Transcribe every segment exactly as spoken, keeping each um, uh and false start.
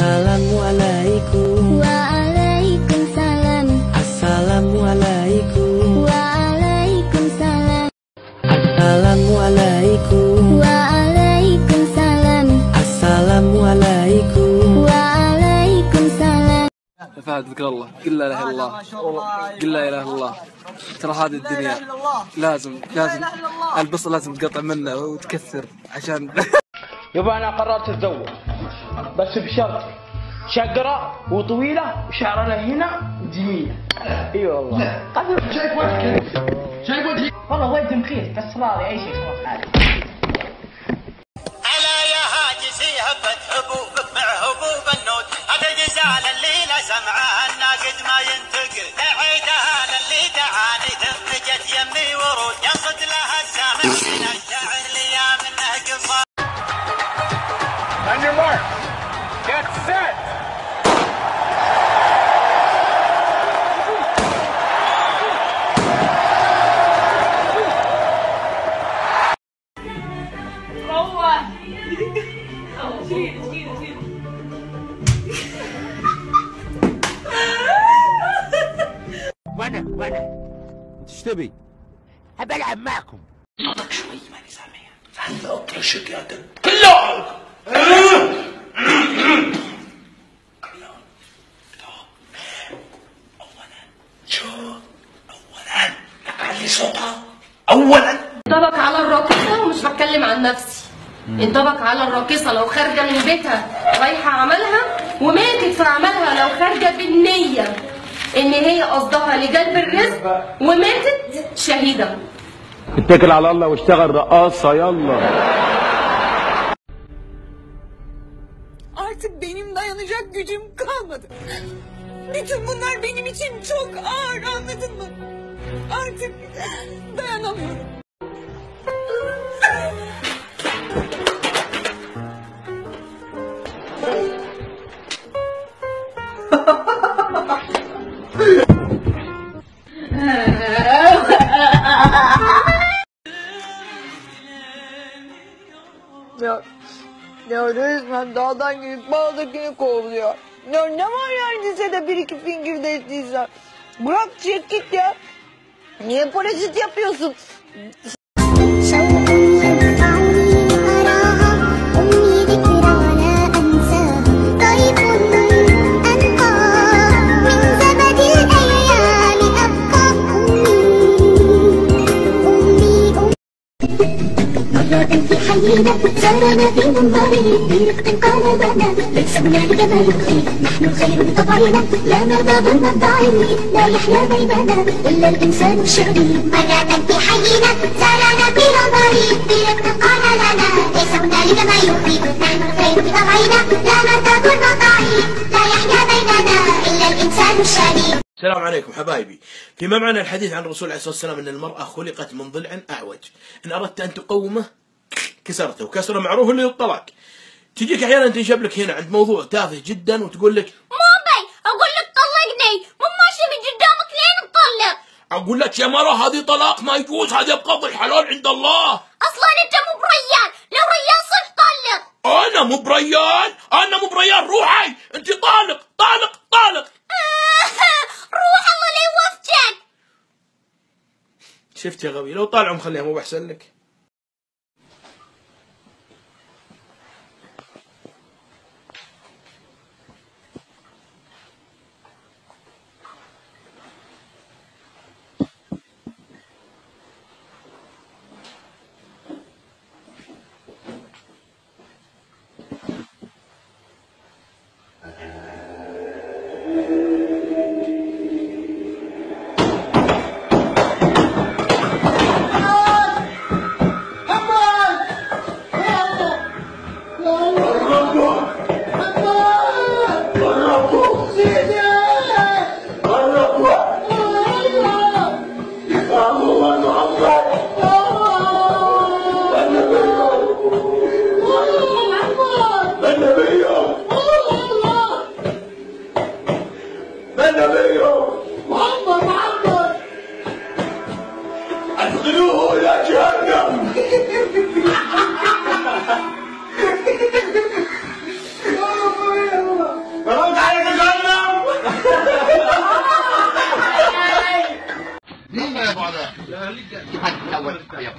Assalamualaikum. Waalaikumsalam. Assalamualaikum. Waalaikumsalam. Assalamualaikum. Waalaikumsalam. Assalamualaikum. Waalaikumsalam. فهد ذكر الله، قل لا اله الا الله، قل لا اله الا الله. ترى هذه الدنيا لازم لازم البصل لازم تقطع منه وتكثر عشان يبا انا قررت اتزوج بس بشرط شقرة وطويلة وشعرنا هنا جميلة. اي والله. شايف وجهك؟ شايف وجهك؟ والله وجهي مخيف بس راضي اي شيء خلاص عادي. ألا يا هاجسي هبت حبوبك مع حبوب النود، هذا جزال الليلة سمعها الناقد ما ينتقل، دعيتها للي دعاني دمجت يمي ورود، يصد لها السامع من الشعر لي منه قصار. On your mark, get set. وانا وانا ايش تبي؟ ابى العب معكم. صوتك شوي ماني سامع. هلا اوكي شو قاعد كله اولا شو اولا علي صوتها اولا. انطبق على الراقصة ومش بتكلم عن نفسي، انطبق على الراقصة لو خارجة من بيتها رايحة عملها وماتت في عملها، لو خارجة بالنية ان هي قصدها لجلب الرزق وماتت شهيدة. اتكل على الله واشتغل رقاصة يلا. Artık benim dayanacak gücüm kalmadı. Bütün bunlar benim için çok ağır, anladın mı? Artık dayanamıyorum. Ya, ya resmen dağdan gelip bağdakini kovuluyor. Ya ne var yani lisede bir iki fingir de ettiysen? Bırak çek git ya. Niye parazit yapıyorsun? أنت حيينا سارنا في منظري برفق قال لنا ليس هنالك ما يخفي نحن الخير بطبعنا لا نرضى ظلم الظالمين لا يحيا بيننا إلا الإنسان الشرير. مرة أنت حيينا سارنا في منظري برفق قال لنا ليس هنالك ما يخفي نحن الخير بطبعنا لا نرضى ظلم الظالمين لا يحيا بيننا إلا الإنسان الشرير. السلام عليكم حبايبي. فيما معنى الحديث عن الرسول عليه الصلاة والسلام أن المرأة خلقت من ضلع أعوج، إن أردت أن تقومه كسرته، وكسره معروف اللي الطلاق. تجيك أحيانا تنشب لك هنا عند موضوع تافه جدا وتقول لك مو بي أقول لك طلقني، مو ماشي من قدامك لين تطلق. أقول لك يا مرة هذه طلاق ما يجوز، هذا بقبض الحلال عند الله. أصلا أنت مو بريال، لو ريال صرت طلق. أنا مو بريال، أنا مو بريال، روحي أنت طالق طالق طالق. روح الله لا يوفقك. شفت يا غبي، لو طالع مخليها مو بحسن لك.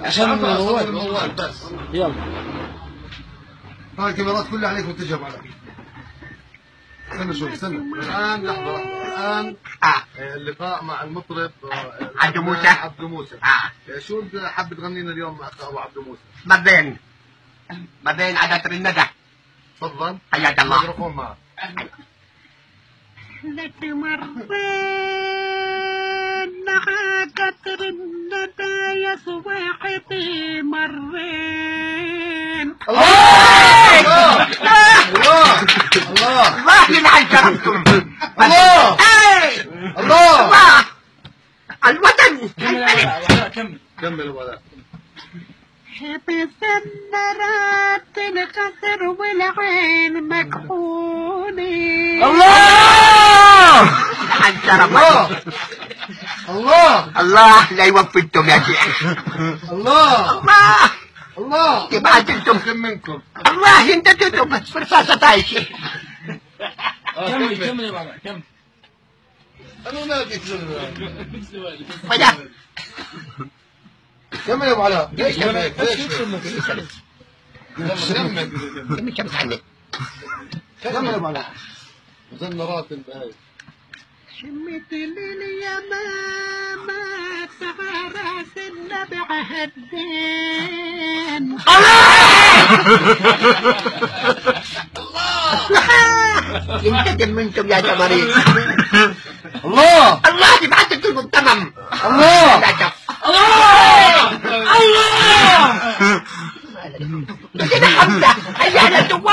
عشان الموال الموال بس. يلا هاي الكاميرات كلها عليك وتجهب عليك. استنى شوي استنى الان لحظه الان اه اللقاء مع المطرب عبد موسى. عبد موسى. اه شو حاب تغني لنا اليوم مع ابو عبد موسى؟ مرين مرين على الندى. تفضل حياك الله. الميكروفون معك. لك مرين عادت الندى يا صواحبي مرين. الله الله الله الله يلعن شرفكم. الله الله الوطن. كمل كمل ولا حبس النرات القصر والعين مكحوني. الله عن الله الله الله لا يوفقكم يا شيخ. الله الله الله يبقى انتم كم منكم الله انت تتم في رصاصة يا شيخ. كمل كمل يا بابا كمل. انا ما بدي ولا كمل يا ابو علاء. ليش كمل ليش كمل كمل عني. كمل يا ابو علاء. وصلنا راتب هاي. شميت لي يا ماما راس النبع هدين. الله ينتقم منكم يا جمارين. الله الله يبعثك المنتمم. الله الله الله كده حمزة. هيا